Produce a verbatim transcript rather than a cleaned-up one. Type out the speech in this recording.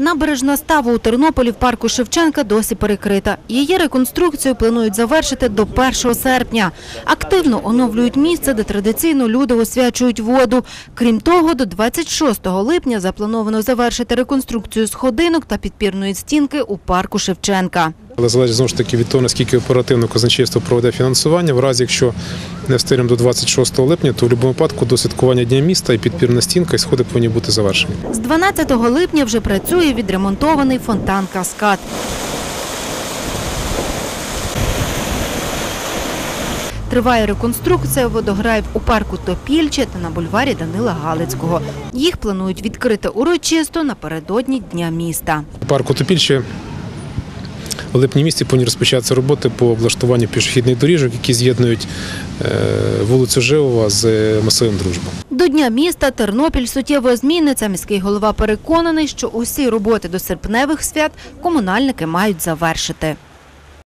Набережна ставу у Тернополі в парку Шевченка досі перекрита. Її реконструкцію планують завершити до першого серпня. Активно оновлюють місце, де традиційно люди освячують воду. Крім того, до двадцять шостого липня заплановано завершити реконструкцію сходинок та підпірної стінки у парку Шевченка. Але залежить, знову ж таки, від того, наскільки оперативно казначейство проведе фінансування. В разі, якщо не встигнемо до двадцять шостого липня, то в будь-якому випадку до святкування Дня міста і підпірна стінка, і сходи повинні бути завершені. З дванадцятого липня вже працює відремонтований фонтан «Каскад». Триває реконструкція водограїв у парку Топільче та на бульварі Данила Галицького. Їх планують відкрити урочисто напередодні Дня міста. У парку Топільче в липні місяці повинні розпочатися роботи по облаштуванню пішохідних доріжок, які з'єднують вулицю Живова з масивом Дружба. До Дня міста Тернопіль суттєво зміниться. Міський голова переконаний, що усі роботи до серпневих свят комунальники мають завершити.